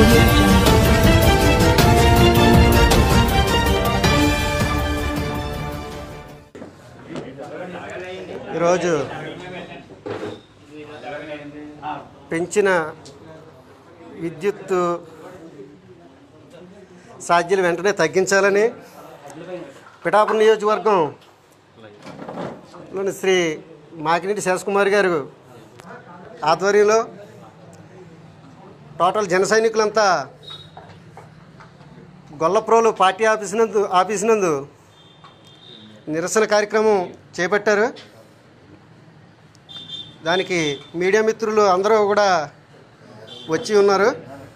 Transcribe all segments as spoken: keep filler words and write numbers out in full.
ఈరోజు పెంచిన విద్యుత్ ఛార్జీలు వెంటనే తగ్గించాలని పిఠాపురం నియోజకవర్గంలోని శ్రీ మాకినీటి శేషకుమార్ గారు ఆధ్వర్యంలో టోటల్ జన సైనికులంతా గొల్లప్రోలు పార్టీ ఆఫీస్ నందు ఆఫీస్ నందు నిరసన కార్యక్రమం చేపట్టారు. దానికి మీడియా మిత్రులు అందరూ కూడా వచ్చి ఉన్నారు.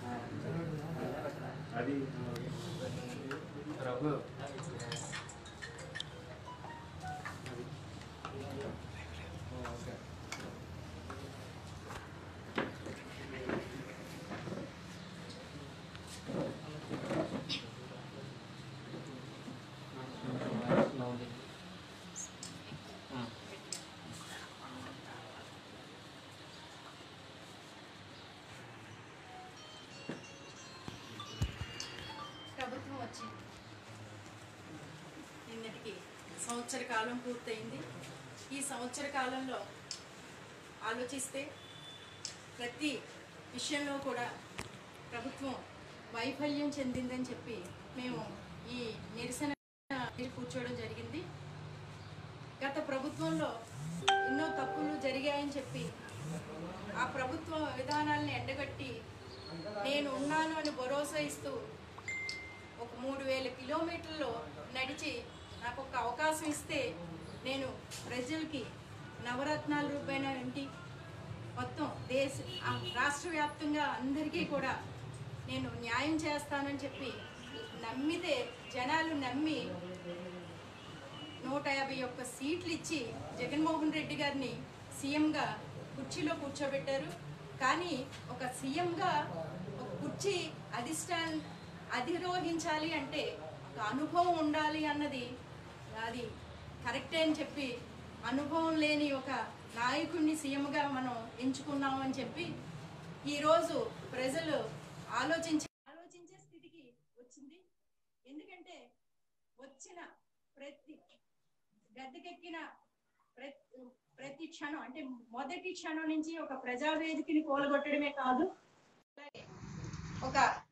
నిన్నటికి సంవత్సర కాలం పూర్తయింది. ఈ సంవత్సర కాలంలో ఆలోచిస్తే ప్రతి విషయంలో కూడా ప్రభుత్వం వైఫల్యం చెందిందని చెప్పి మేము ఈ నిరసన కూర్చోవడం జరిగింది. గత ప్రభుత్వంలో ఎన్నో తప్పులు జరిగాయని చెప్పి ఆ ప్రభుత్వ విధానాలను ఎండగట్టి నేను ఉన్నాను అని భరోసా ఇస్తూ ఒక మూడు వేల కిలోమీటర్లు నడిచి నాకు ఒక అవకాశం ఇస్తే నేను ప్రజలకి నవరత్నాల రూపాయన ఇంటి మొత్తం దేశ రాష్ట్ర వ్యాప్తంగా అందరికీ కూడా నేను న్యాయం చేస్తానని చెప్పి నమ్మితే జనాలు నమ్మి నూట యాభై ఒక్క సీట్లు ఇచ్చి జగన్మోహన్ రెడ్డి గారిని సీఎంగా కుర్చీలో కూర్చోబెట్టారు. కానీ ఒక సీఎంగా ఒక కుర్చీ అధిష్టాన అధిరోహించాలి అంటే ఒక అనుభవం ఉండాలి అన్నది అది కరెక్టే అని చెప్పి అనుభవం లేని ఒక నాయకుడిని సీఎంగా మనం ఎంచుకున్నామని చెప్పి ఈరోజు ప్రజలు ఆలోచించే ఆలోచించే స్థితికి వచ్చింది. ఎందుకంటే వచ్చిన ప్రతి గద్దెకెక్కిన ప్రతి ప్రతి క్షణం అంటే మొదటి క్షణం నుంచి ఒక ప్రజావేదికని కూలగొట్టడమే కాదు, అలాగే ఒక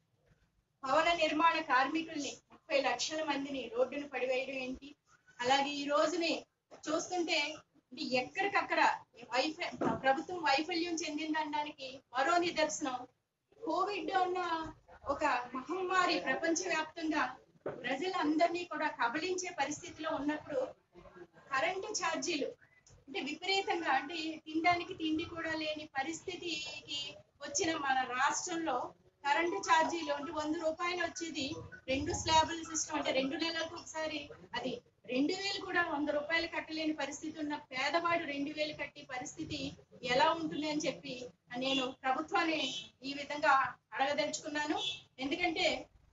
భవన నిర్మాణ కార్మికుల్ని ముప్పై లక్షల మందిని రోడ్డును పడివేయడం ఏంటి, అలాగే ఈ రోజుని చూస్తుంటే ఎక్కడికక్కడ వైఫ ప్రభుత్వం వైఫల్యం చెందిందనడానికి మరో నిదర్శనం కోవిడ్ ఉన్న ఒక మహమ్మారి ప్రపంచవ్యాప్తంగా ప్రజలందరినీ కూడా కబళించే పరిస్థితిలో ఉన్నప్పుడు కరెంటు ఛార్జీలు అంటే విపరీతంగా అంటే తినడానికి తిండి కూడా లేని పరిస్థితికి వచ్చిన మన రాష్ట్రంలో కరెంటు ఛార్జీలు అంటే వంద రూపాయలు వచ్చేది రెండు స్లాబుల సిస్టమ్ అంటే రెండు నెలలకు ఒకసారి అది రెండు వేలు కూడా వంద రూపాయలు కట్టలేని పరిస్థితి ఉన్న పేదవాడు రెండు వేలు కట్టే పరిస్థితి ఎలా ఉంటుంది అని చెప్పి నేను ప్రభుత్వాన్ని ఈ విధంగా అడగదలుచుకున్నాను. ఎందుకంటే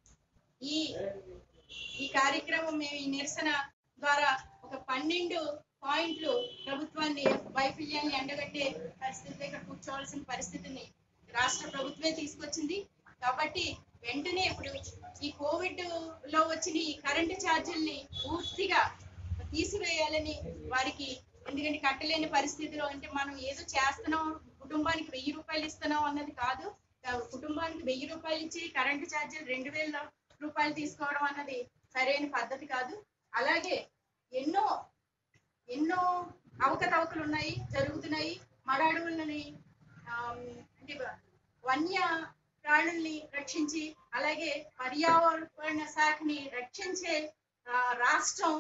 ఈ ఈ కార్యక్రమం మేము ఈ నిరసన ద్వారా ఒక పన్నెండు పాయింట్లు ప్రభుత్వాన్ని వైఫల్యాన్ని ఎండగట్టే పరిస్థితి ఇక్కడ కూర్చోవలసిన పరిస్థితిని రాష్ట్ర ప్రభుత్వమే తీసుకొచ్చింది. కాబట్టి వెంటనే ఇప్పుడు ఈ కోవిడ్ లో వచ్చిన ఈ కరెంటు ఛార్జీల్ని పూర్తిగా తీసివేయాలని వారికి, ఎందుకంటే కట్టలేని పరిస్థితిలో అంటే మనం ఏదో చేస్తున్నాం కుటుంబానికి వెయ్యి రూపాయలు ఇస్తున్నాం అన్నది కాదు, కుటుంబానికి వెయ్యి రూపాయలు ఇచ్చి కరెంటు ఛార్జీలు రెండు వేల రూపాయలు తీసుకోవడం అన్నది సరైన పద్ధతి కాదు. అలాగే ఎన్నో ఎన్నో అవకతవకలు ఉన్నాయి జరుగుతున్నాయి. మడ అడవులని అంటే వన్య ప్రాణుల్ని రక్షించి అలాగే పర్యావరణ శాఖని రక్షించే రాష్ట్రం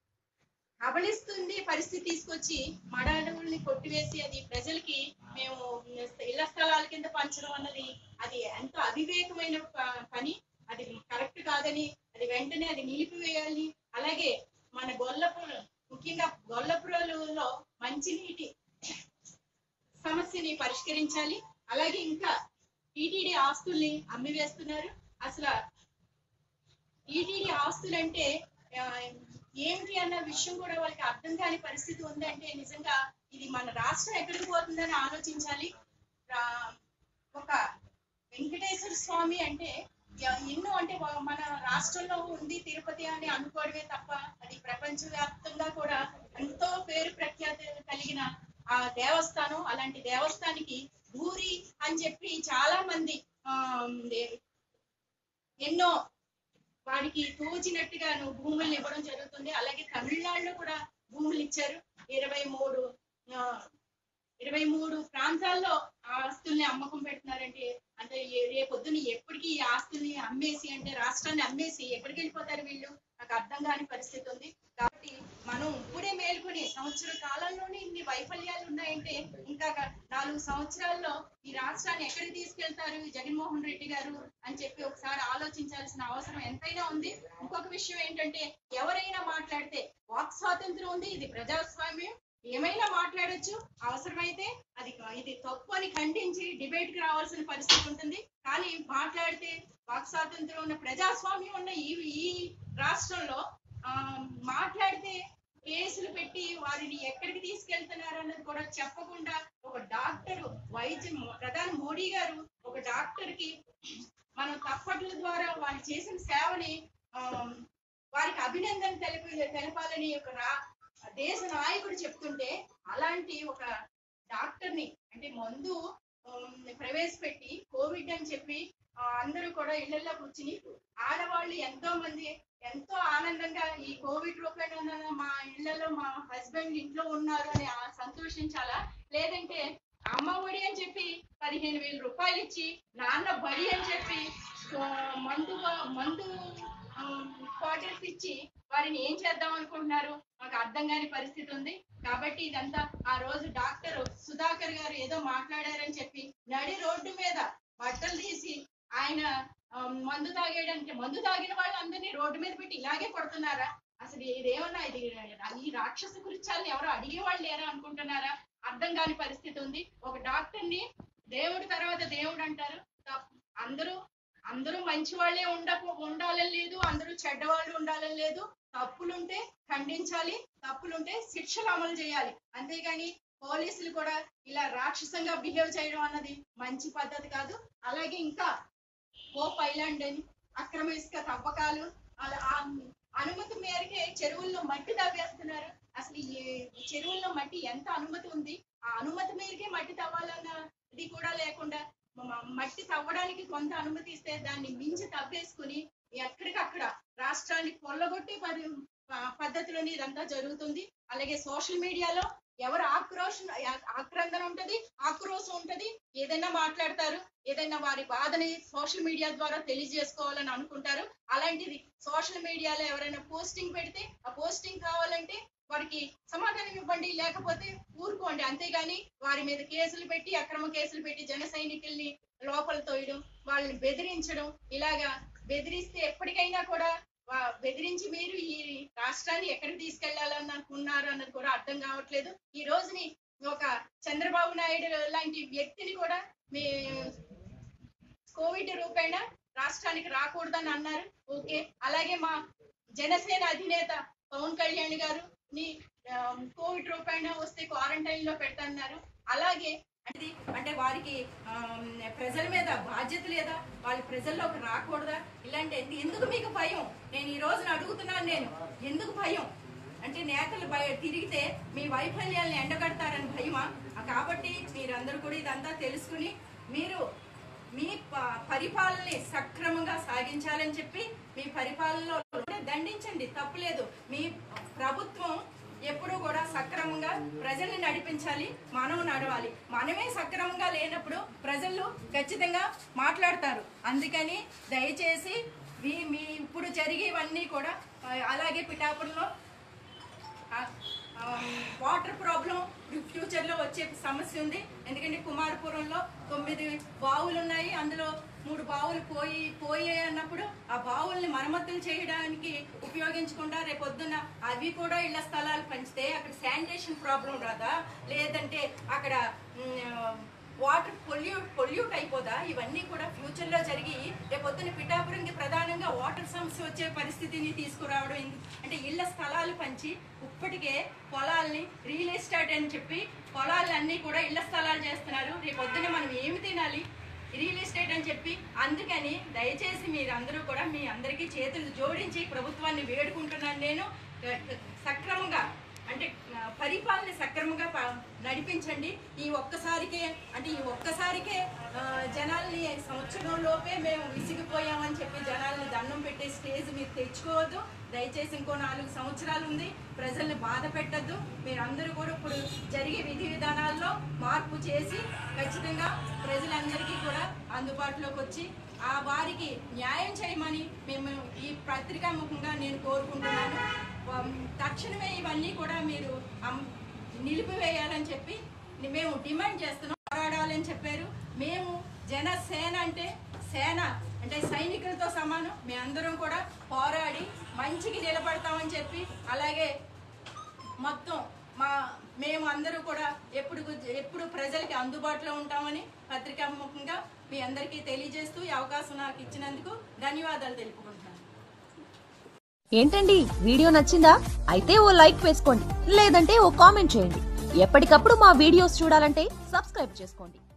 కబళిస్తుంది పరిస్థితి తీసుకొచ్చి మడ అడవుల్ని కొట్టివేసి అది ప్రజలకి మేము ఇళ్ల స్థలాల కింద పంచడం అన్నది అది ఎంతో అవివేకమైన పని, అది కరెక్ట్ కాదని అది వెంటనే అది నిలిపివేయాలి. అలాగే మన గొల్లపురం ముఖ్యంగా గొల్లపురంలో మంచినీటి సమస్యని పరిష్కరించాలి. అలాగే ఇంకా టీటీడీ ఆస్తుల్ని అమ్మివేస్తున్నారు. అసలు టీటీడీ ఆస్తులు అంటే ఏంటి అన్న విషయం కూడా వాళ్ళకి అర్థం కాని పరిస్థితి ఉందంటే నిజంగా ఇది మన రాష్ట్రం ఎక్కడికి పోతుందని ఆలోచించాలి. ఒక వెంకటేశ్వర స్వామి అంటే ఎన్నో అంటే మన రాష్ట్రంలో ఉంది తిరుపతి అని అనుకోవడమే తప్ప అది ప్రపంచవ్యాప్తంగా కూడా ఎంతో పేరు ప్రఖ్యాతి కలిగిన ఆ దేవస్థానం. అలాంటి దేవస్థానికి భూరి అని చెప్పి చాలా మంది ఆ ఎన్నో వాడికి తోచినట్టుగా భూముల్ని ఇవ్వడం జరుగుతుంది. అలాగే తమిళనాడులో కూడా భూములు ఇచ్చారు. ఇరవై మూడు ఇరవై మూడు ప్రాంతాల్లో ఆస్తుల్ని అమ్మకం పెడుతున్నారంటే అంటే రేపొద్దున ఎప్పటికీ ఈ ఆస్తుల్ని అమ్మేసి అంటే రాష్ట్రాన్ని అమ్మేసి ఎక్కడికి వెళ్ళిపోతారు వీళ్ళు, నాకు అర్థం కాని పరిస్థితి ఉంది. కాబట్టి మనం ఇప్పుడే మేల్కొని సంవత్సర కాలంలోనే ఇన్ని వైఫల్యాలు ఉన్నాయంటే ఇంకా నాలుగు సంవత్సరాల్లో ఈ రాష్ట్రాన్ని ఎక్కడికి తీసుకెళ్తారు జగన్మోహన్ రెడ్డి గారు అని చెప్పి ఒకసారి ఆలోచించాల్సిన అవసరం ఎంతైనా ఉంది. ఇంకొక విషయం ఏంటంటే ఎవరైనా మాట్లాడితే వాక్ స్వాతంత్రం ఉంది, ఇది ప్రజాస్వామ్యం, ఏమైనా మాట్లాడొచ్చు, అవసరమైతే అది ఇది తప్పు అని ఖండించి డిబేట్ కి రావాల్సిన పరిస్థితి ఉంటుంది. కానీ మాట్లాడితే వాక్ స్వాతంత్రం ఉన్న ప్రజాస్వామ్యం ఉన్న ఈ ఈ రాష్ట్రంలో ఆ మాట్లాడితే కేసులు పెట్టి వారిని ఎక్కడికి తీసుకెళ్తున్నారు అన్నది కూడా చెప్పకుండా ఒక డాక్టర్ వైద్యం ప్రధాని మోడీ గారు ఒక డాక్టర్ కి మనం తప్పట్ల ద్వారా వాళ్ళు చేసిన సేవని ఆ వారికి అభినందన తెలిపి తెలపాలని ఒక రా దేశ నాయకుడు చెప్తుంటే అలాంటి ఒక డాక్టర్ ని అంటే మందు ప్రవేశపెట్టి కోవిడ్ అని చెప్పి అందరూ కూడా ఇళ్లలో కూర్చుని ఆడవాళ్ళు ఎంతో మంది ఎంతో ఆనందంగా ఈ కోవిడ్ రూపేణ మా ఇళ్లలో మా హస్బెండ్ ఇంట్లో ఉన్నారు అని సంతోషించాలా, లేదంటే అమ్మ ఒడి అని చెప్పి పదిహేను వేల రూపాయలు ఇచ్చి నాన్న బడి అని చెప్పి మందు మందు బాటిల్స్ ఇచ్చి వారిని ఏం చేద్దాం అనుకుంటున్నారు మాకు అర్థం కాని పరిస్థితి ఉంది. కాబట్టి ఇదంతా ఆ రోజు డాక్టర్ సుధాకర్ గారు ఏదో మాట్లాడారని చెప్పి నడి రోడ్డు మీద బట్టలు తీసి ఆయన మందు తాగేయడానికి మందు తాగిన వాళ్ళందరినీ రోడ్డు మీద పెట్టి ఇలాగే కొడుతున్నారా? అసలు ఇదేమన్నా ఇది ఈ రాక్షస కృత్యాలను ఎవరో అడిగేవాళ్ళు లేరా అనుకుంటున్నారా? అర్థం కాని పరిస్థితి ఉంది. ఒక డాక్టర్ ని దేవుడి తర్వాత దేవుడు అంటారు. అందరూ అందరూ మంచి వాళ్ళే ఉండకు ఉండాలని లేదు, అందరూ చెడ్డవాళ్ళు ఉండాలని లేదు. తప్పులుంటే ఖండించాలి, తప్పులుంటే శిక్షలు అమలు చేయాలి. అంతేగాని పోలీసులు కూడా ఇలా రాక్షసంగా బిహేవ్ చేయడం అన్నది మంచి పద్ధతి కాదు. అలాగే ఇంకా హోప్ ఐలాండ్ అని అక్రమ ఇసుక తవ్వకాలు అలా అనుమతి మేరకే చెరువుల్లో మట్టి తవ్వేస్తున్నారు. అసలు ఈ చెరువుల్లో మట్టి ఎంత అనుమతి ఉంది? ఆ అనుమతి మేరకే మట్టి తవ్వాలన్నది కూడా లేకుండా మట్టి తవ్వడానికి కొంత అనుమతి ఇస్తే దాన్ని మించి తవ్వేసుకుని ఎక్కడికక్కడ రాష్ట్రాన్ని కొల్లగొట్టి పది పద్ధతిలోని ఇదంతా జరుగుతుంది. అలాగే సోషల్ మీడియాలో ఎవరు ఆక్రోషం ఆక్రందన ఉంటది, ఆక్రోశం ఉంటది, ఏదైనా మాట్లాడతారు, ఏదైనా వారి బాధని సోషల్ మీడియా ద్వారా తెలియజేసుకోవాలని అనుకుంటారు. అలాంటిది సోషల్ మీడియాలో ఎవరైనా పోస్టింగ్ పెడితే ఆ పోస్టింగ్ కావాలంటే వారికి సమాధానం ఇవ్వండి, లేకపోతే ఊరుకోండి. అంతేగాని వారి మీద కేసులు పెట్టి అక్రమ కేసులు పెట్టి జన సైనికుల్ని లోపల తోయడం, వాళ్ళని బెదిరించడం, ఇలాగా బెదిరిస్తే ఎప్పటికైనా కూడా బెదిరించి మీరు ఈ రాష్ట్రాన్ని ఎక్కడికి తీసుకెళ్లాలని అనుకున్నారు అన్నది కూడా అర్థం కావట్లేదు. ఈ రోజుని ఒక చంద్రబాబు నాయుడు లాంటి వ్యక్తిని కూడా మీ కోవిడ్ రూపేణ రాష్ట్రానికి రాకూడదని అన్నారు. ఓకే, అలాగే మా జనసేన అధినేత పవన్ కళ్యాణ్ గారు ని కోవిడ్ రూపేణ వస్తే క్వారంటైన్ లో పెడతాన్నారు. అలాగే అంటే అంటే వారికి ప్రజల మీద బాధ్యత లేదా? వాళ్ళు ప్రజల్లోకి రాకూడదా? ఇలాంటి ఎందుకు మీకు భయం? నేను ఈ రోజున అడుగుతున్నాను, నేను ఎందుకు భయం అంటే నేతలు భయ తిరిగితే మీ వైఫల్యాలను ఎండగడతారని భయమా? కాబట్టి మీరందరూ కూడా ఇదంతా తెలుసుకుని మీరు మీ పరిపాలనని సక్రమంగా సాగించాలని చెప్పి మీ పరిపాలనలో దండించండి, తప్పులేదు. మీ ప్రభుత్వం ఎప్పుడూ కూడా సక్రమంగా ప్రజల్ని నడిపించాలి, మనం నడవాలి. మనమే సక్రమంగా లేనప్పుడు ప్రజలు ఖచ్చితంగా మాట్లాడతారు. అందుకని దయచేసి మీ మీ ఇప్పుడు జరిగేవన్నీ కూడా అలాగే పిఠాపురంలో వాటర్ ప్రాబ్లం ఫ్యూచర్లో వచ్చే సమస్య ఉంది. ఎందుకంటే కుమారపురంలో తొమ్మిది బావులు ఉన్నాయి, అందులో మూడు బావులు పోయి పోయాయి అన్నప్పుడు ఆ బావుల్ని మరమ్మతులు చేయడానికి ఉపయోగించకుండా రేపొద్దున అవి కూడా ఇళ్ల స్థలాలు పంచితే అక్కడ శానిటేషన్ ప్రాబ్లం రాదా? లేదంటే అక్కడ వాటర్ పొల్యూట్ పొల్యూట్ అయిపోదా? ఇవన్నీ కూడా ఫ్యూచర్లో జరిగి రేపొద్దున పిఠాపురంకి ప్రధానంగా వాటర్ సమస్య వచ్చే పరిస్థితిని తీసుకురావడం. అంటే ఇళ్ల స్థలాలు పంచి ఇప్పటికే పొలాల్ని రియల్ ఎస్టేట్ అని చెప్పి పొలాలన్నీ కూడా ఇళ్ల స్థలాలు చేస్తున్నారు. రేపొద్దున మనం ఏమి తినాలి? రియల్ ఎస్టేట్ అని చెప్పి. అందుకని దయచేసి మీరందరూ కూడా మీ అందరికీ చేతులు జోడించి ప్రభుత్వాన్ని వేడుకుంటున్నాను నేను. సక్రమంగా అంటే పరిపాలన సక్రమంగా నడిపించండి. ఈ ఒక్కసారికే అంటే ఈ ఒక్కసారికే జనాల్ని సంవత్సరం లోపే మేము విసిగిపోయామని చెప్పి జనాల్ని దండం పెట్టే స్టేజ్ మీరు తెచ్చుకోవద్దు. దయచేసి ఇంకో నాలుగు సంవత్సరాలు ఉంది, ప్రజల్ని బాధ పెట్టద్దు. మీరందరూ కూడా ఇప్పుడు జరిగే విధి విధానాల్లో మార్పు చేసి ఖచ్చితంగా ప్రజలందరికీ కూడా అందుబాటులోకి వచ్చి ఆ వారికి న్యాయం చేయమని మేము ఈ పత్రికా ముఖంగా నేను కోరుకుంటున్నాను. తక్షణమే ఇవన్నీ కూడా మీరు నిలిపివేయాలని చెప్పి మేము డిమాండ్ చేస్తున్నాం. పోరాడాలని చెప్పారు. మేము జనసేన అంటే సేన అంటే సైనికులతో సమానం. మేమందరం కూడా పోరాడి మంచికి నిలబడతామని చెప్పి, అలాగే మొత్తం మా మేము అందరూ కూడా ఎప్పుడు ఎప్పుడు ప్రజలకి అందుబాటులో ఉంటామని పత్రికాముఖంగా మీ అందరికీ తెలియజేస్తూ ఈ అవకాశం నాకు ఇచ్చినందుకు ధన్యవాదాలు తెలుపుకుంటున్నాను. ఏంటండి, వీడియో నచ్చిందా? అయితే ఓ లైక్ వేసుకోండి, లేదంటే ఓ కామెంట్ చేయండి. ఎప్పటికప్పుడు మా వీడియోస్ చూడాలంటే సబ్స్క్రైబ్ చేసుకోండి.